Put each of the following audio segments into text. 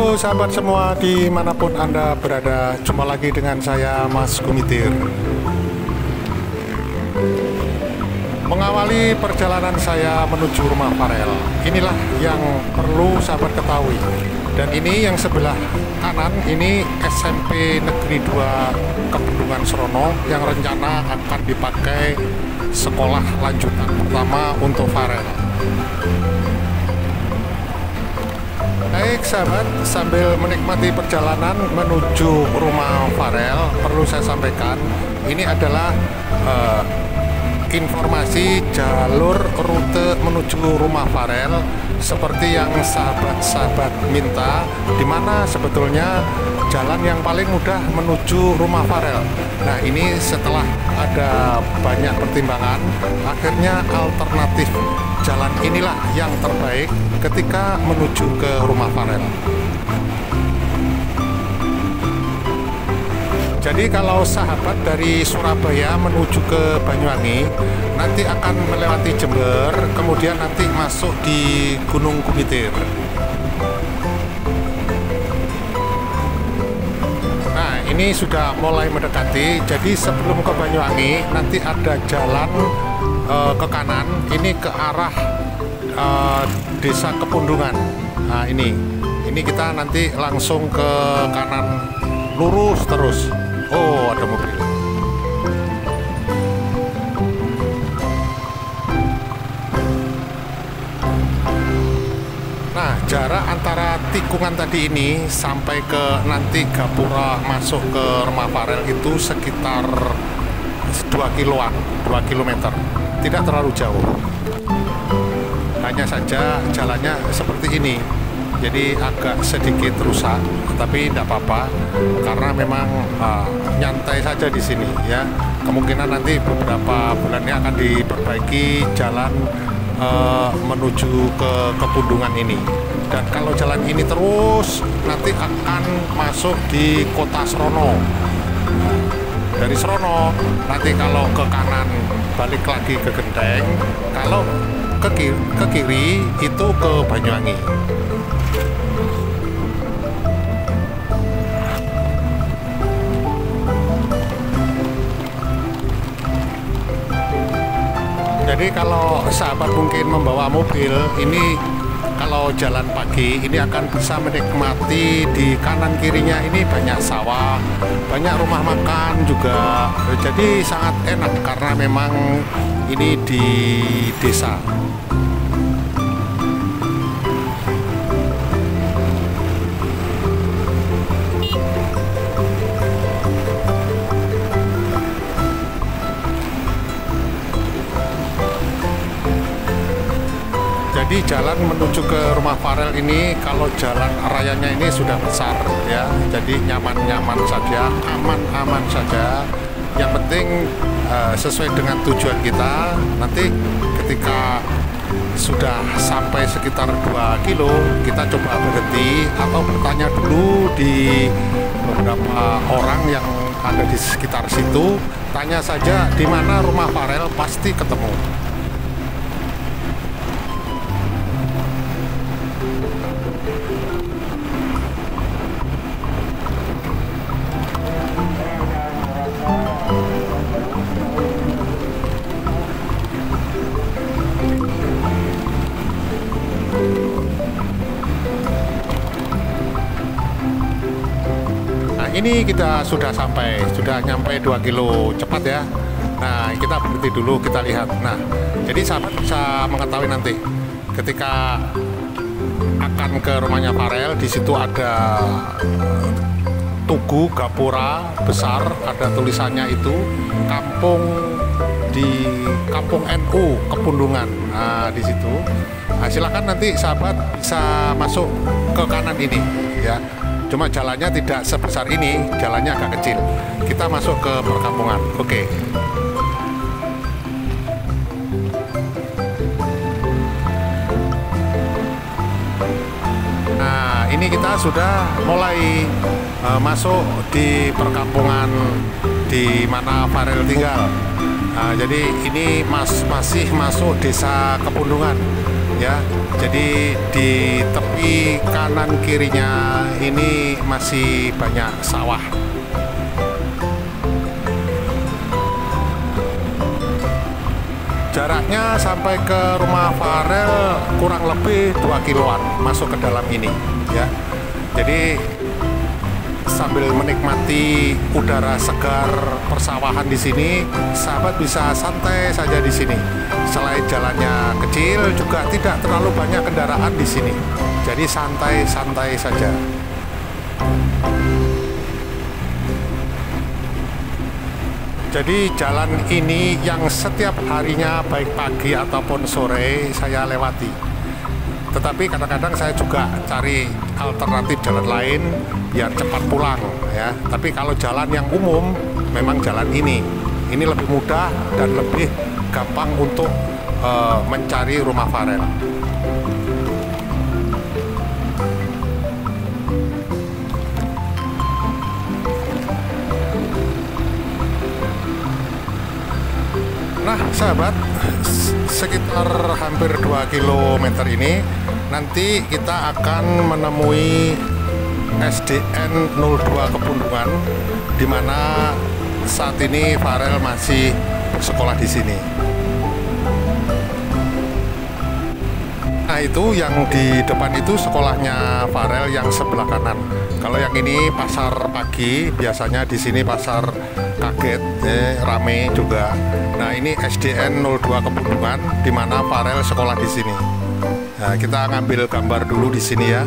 Halo sahabat semua dimanapun Anda berada, jumpa lagi dengan saya Mas Gumitir. Mengawali perjalanan saya menuju rumah Farel, inilah yang perlu sahabat ketahui. Dan ini yang sebelah kanan, ini SMP Negeri 2 Kependungan Serono yang rencana akan dipakai sekolah lanjutan pertama untuk Farel. Baik sahabat, sambil menikmati perjalanan menuju rumah Farel, perlu saya sampaikan, ini adalah informasi jalur rute menuju rumah Farel seperti yang sahabat-sahabat minta, di mana sebetulnya jalan yang paling mudah menuju rumah Farel. Nah, ini setelah ada banyak pertimbangan, akhirnya alternatif jalan inilah yang terbaik ketika menuju ke rumah Farel. Jadi kalau sahabat dari Surabaya menuju ke Banyuwangi, nanti akan melewati Jember, kemudian nanti masuk di Gunung Gumitir. Nah, ini sudah mulai mendekati, jadi sebelum ke Banyuwangi, nanti ada jalan ke kanan, ini ke arah Desa Kepundungan. Nah, ini kita nanti langsung ke kanan, lurus terus. Oh, ada mobil. Nah, jarak antara tikungan tadi ini sampai ke nanti Gapura masuk ke rumah Farel itu sekitar 2 kiloan, 2 kilometer. Tidak terlalu jauh. Hanya saja jalannya seperti ini. Jadi agak sedikit rusak, tapi tidak apa-apa karena memang nyantai saja di sini ya. Kemungkinan nanti beberapa bulan ini akan diperbaiki jalan menuju ke Kepundungan ini. Dan kalau jalan ini terus nanti akan masuk di kota Serono. Dari Serono nanti kalau ke kanan balik lagi ke Genteng, kalau ke kiri itu ke Banyuwangi. Jadi kalau sahabat mungkin membawa mobil, ini kalau jalan pagi ini akan bisa menikmati di kanan kirinya ini banyak sawah, banyak rumah makan juga. Jadi sangat enak karena memang ini di desa. Jadi jalan menuju ke rumah Farel ini, kalau jalan rayanya ini sudah besar ya, jadi nyaman-nyaman saja, aman-aman saja. Yang penting sesuai dengan tujuan kita. Nanti ketika sudah sampai sekitar 2 kilo, kita coba berhenti atau bertanya dulu di beberapa orang yang ada di sekitar situ. Tanya saja di mana rumah Farel, pasti ketemu. Ini kita sudah nyampe 2 kilo, cepat ya. Nah, kita berhenti dulu, kita lihat. Nah, jadi sahabat bisa mengetahui nanti ketika akan ke rumahnya Farel, di situ ada tugu Gapura besar, ada tulisannya itu kampung NU Kepundungan. Nah, di situ. Nah, silakan nanti sahabat bisa masuk ke kanan ini ya. Cuma jalannya tidak sebesar ini, jalannya agak kecil. Kita masuk ke perkampungan. Oke. Nah, ini kita sudah mulai masuk di perkampungan di mana Farel tinggal. Jadi ini masih masuk desa Kepundungan. ya. Jadi di tepi kanan kirinya ini masih banyak sawah. Jaraknya sampai ke rumah Farel kurang lebih 2 kiloan masuk ke dalam ini, ya. Jadi sambil menikmati udara segar persawahan di sini, sahabat bisa santai saja di sini. Selain jalannya kecil, juga tidak terlalu banyak kendaraan di sini. Jadi santai-santai saja. Jadi jalan ini yang setiap harinya baik pagi ataupun sore saya lewati. Tetapi kadang-kadang saya juga cari alternatif jalan lain biar cepat pulang, ya. Tapi kalau jalan yang umum memang jalan ini. Ini lebih mudah dan lebih gampang untuk mencari rumah Farel. Nah, sahabat, sekitar hampir 2 km ini nanti kita akan menemui SDN 02 Kepundungan, di mana saat ini Farel masih bersekolah di sini. Nah, itu yang di depan itu sekolahnya Farel yang sebelah kanan. Kalau yang ini pasar pagi, biasanya di sini pasar kaget, rame juga. Nah, ini SDN 02 Kepundungan, di mana Farel sekolah di sini. Nah, kita ngambil gambar dulu di sini ya.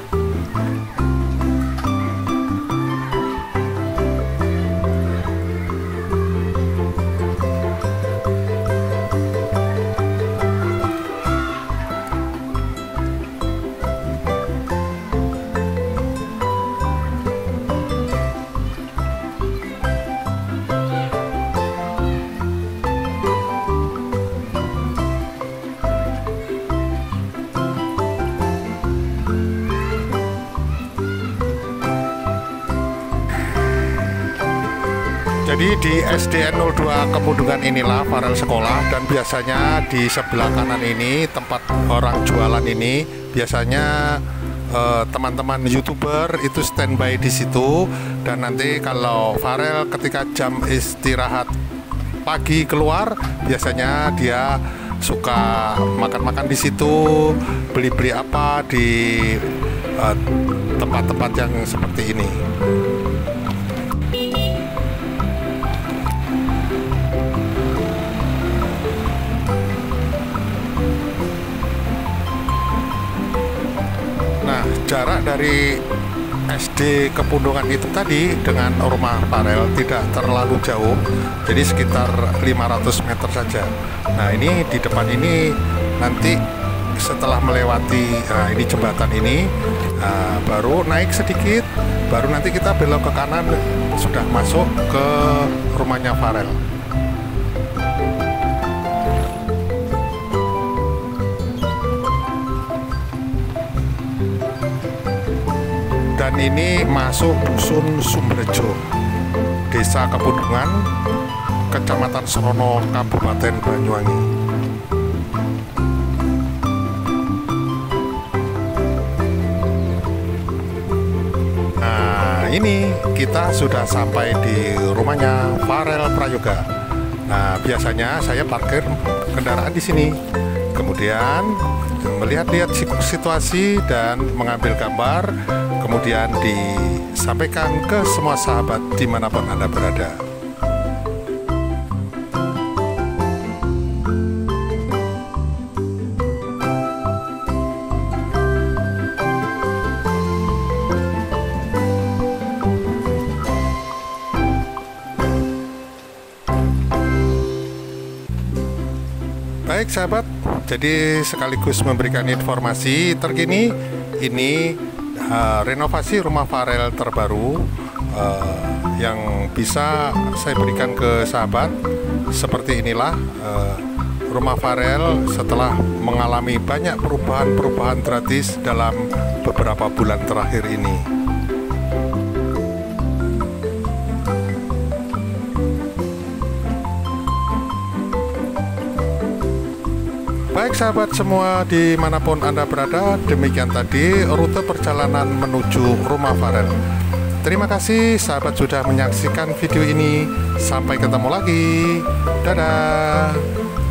Jadi di SDN 02 Kepundungan inilah Farel sekolah, dan biasanya di sebelah kanan ini tempat orang jualan ini biasanya teman-teman YouTuber itu standby di situ. Dan nanti kalau Farel ketika jam istirahat pagi keluar, biasanya dia suka makan-makan di situ, beli-beli apa di tempat-tempat yang seperti ini. Jarak dari SD Kepundungan itu tadi dengan rumah Farel tidak terlalu jauh, jadi sekitar 500 meter saja. Nah, ini di depan ini nanti setelah melewati ini jembatan ini, baru naik sedikit, baru nanti kita belok ke kanan, sudah masuk ke rumahnya Farel. Dan ini masuk Dusun Sumberjo, Desa Kepundungan, Kecamatan Serono, Kabupaten Banyuwangi. Nah, ini kita sudah sampai di rumahnya Farel Prayoga. Nah, biasanya saya parkir kendaraan di sini, kemudian melihat-lihat situasi dan mengambil gambar, kemudian disampaikan ke semua sahabat dimanapun Anda berada. Baik sahabat, jadi sekaligus memberikan informasi terkini, ini renovasi rumah Farel terbaru yang bisa saya berikan ke sahabat. Seperti inilah rumah Farel setelah mengalami banyak perubahan-perubahan drastis dalam beberapa bulan terakhir ini. Baik sahabat semua dimanapun Anda berada, demikian tadi rute perjalanan menuju Rumah Farel. Terima kasih sahabat sudah menyaksikan video ini. Sampai ketemu lagi. Dadah.